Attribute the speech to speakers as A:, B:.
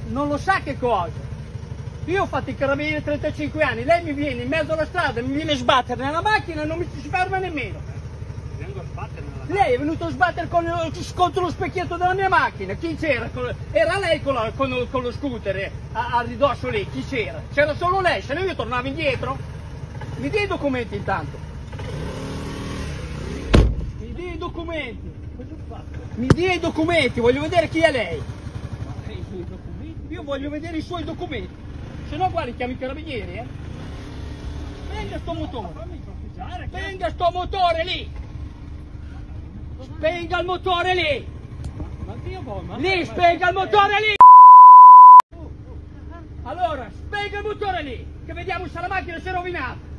A: non lo sa che cosa. Io ho fatto i carabinieri 35 anni, lei mi viene in mezzo alla strada, mi viene a sbattere nella macchina e non mi si ferma nemmeno.
B: Vengo a sbattere nella macchina.
A: Lei è venuto a sbattere contro lo specchietto della mia macchina. Chi c'era? Era lei con lo scooter a ridosso lì, chi c'era? C'era solo lei, se no io tornavo indietro. Mi dia i documenti intanto. Mi dia i documenti. Mi dia i documenti, voglio vedere chi è lei. Io voglio vedere i suoi documenti. Se no guardi, chiami i carabinieri, Spenga sto motore. Spenga sto motore lì. Spenga il motore lì. Lì, spenga il motore lì. Allora, spenga il motore lì. Che vediamo se la macchina si è rovinata.